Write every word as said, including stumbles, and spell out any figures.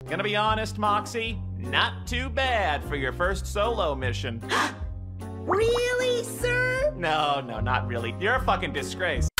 Gonna be honest, Moxie, not too bad for your first solo mission. Really, sir? No, no, not really. You're a fucking disgrace.